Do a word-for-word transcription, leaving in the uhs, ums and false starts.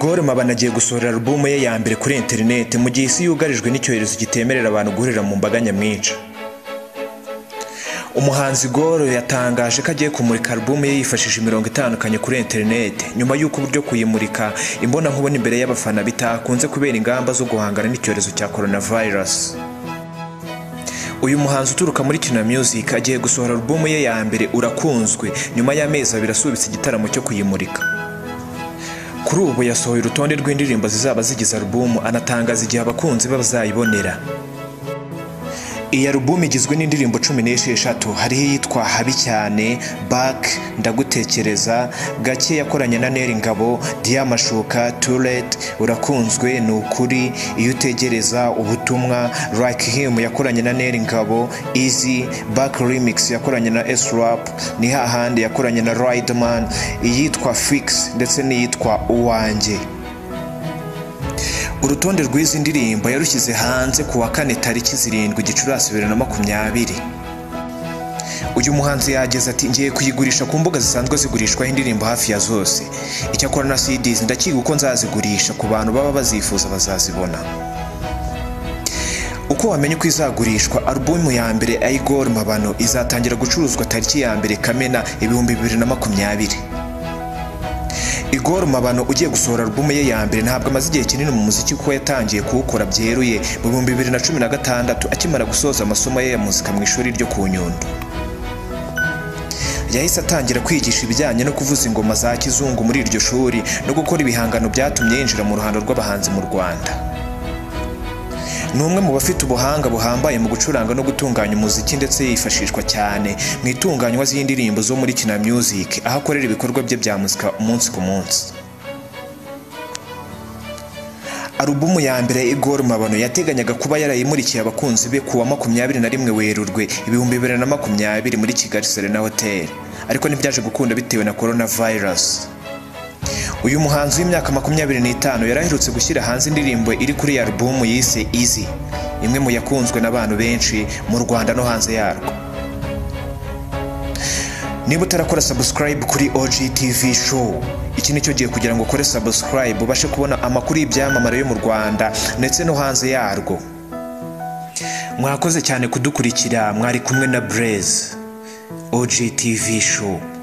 Igor Mabano agiye gusohora album ye ya mbere kuri internet mu gihe isi yugarijwe n'icyorezo gitemerera abantu guhurira mu mbaga nyamwinshi. Umuhanzi Igor yatangaje ko agiye kumurika album ye yifashishije imirongo itandukanye kuri internet nyuma y'uko uburyo kuyimurika imbona nkubona imbere y'abafana bitakunze kubera ingamba zo guhangana n'icyorezo cya coronavirus. Uyu muhanzi uturuka muri Kina Music agiye gusohora album ye ya mbere Urakunzwe nyuma y'amezi abiri asubitse igitaramo cyo kuyimurika. Kuri ubu yasohoye urutonde rw'indirimbo zizaba zigize album, anatangaza igihe abakunzi bazayibonera. Iyi album igizwe n'indirimbo cumi n'esheshatu, hariho iyitwa Habi Cyane, Back, Ndagutekereza, Gake yakoranye na Neri Ngabo, Diamashuka, Tourette, Urakunzwe, Nukuri, Iyo Utegereza, Ubutumwa, Like Him yakoranye na Neri Ngabo, Easy, Back Remix yakoranye na S-Rap, Ni Hahandi yakoranye na Riderman, iyitwa Fix ndetse n'iyitwa Uwanjye. Urutonde rw'izi ndirimbo yarushyize hanze ku wa kane tariki zirindwi Gicurasi bibiri na makumyabiri. Uyu muhanzi yageze ati ngiye kuyigurisha ku mbuga zisanzwe zigurishwaho indirimbo hafi ya zose. Icyakora na C Ds ndakiga uko nzazigurisha ku bantu baba bazifuza bazazibona. Uko wamenye uko izagurishwa, album ya mbere Igor Mabano izatangira gucuruzwa tariki ya mbere Kamena ibihumbi bibiri na makumyabiri. Igor Mabano ugiye gusohora album ye ya mbere ntabwo amaze igihe kinini mu muziki kuko yatangiye kuwukora byeruye mu bihumbi bibiri na cumi na gatandatu akimara gusoza amasomo ye ya muzika mu ishuri ryo ku Nyundo. Yahise atangira kwigisha ibijyanye no kuvuza ingoma za kizungu muri iryo shuri no gukora ibihangano byatumye yinjira mu ruhando rw'abahanzi mu Rwanda. Ni umwe mu bafite ubuhanga buhambaye mu gucuranga no gutunganya umuziki ndetse yifashishwa cyane mu itunganywa z'indirimbo zo muri Kina Music aho akorera ibikorwa bye bya muzika umunsi ku munsi. Album ya mbere Igor Mabano yateganyaga kuba yarayimurikiye abakunzi be kuwa makumyabiri na rimwe Werurwe ibihumbi bibiri na makumyabiri muri Kigali Serena Hotel, ariko ntibyaje gukunda bitewe na coronavirus. Uyu muhanzi w'imyaka makumyabiri n'itanu yaraherutse gushyira hanze indirimbo iri kuri album yise Easy, imwe mu yakunzwe n'abantu benshi mu Rwanda no hanze yarwo. Niba utarakora subscribe kuri O G T V Show, iki nicyo gihe kugira ngo ukore subscribe ubashe kubona amakuru y'ibyamamare yo mu Rwanda ndetse no hanze yarwo. Mwakoze cyane kudukurikira, mwari kumwe na Blaze, O G T V Show.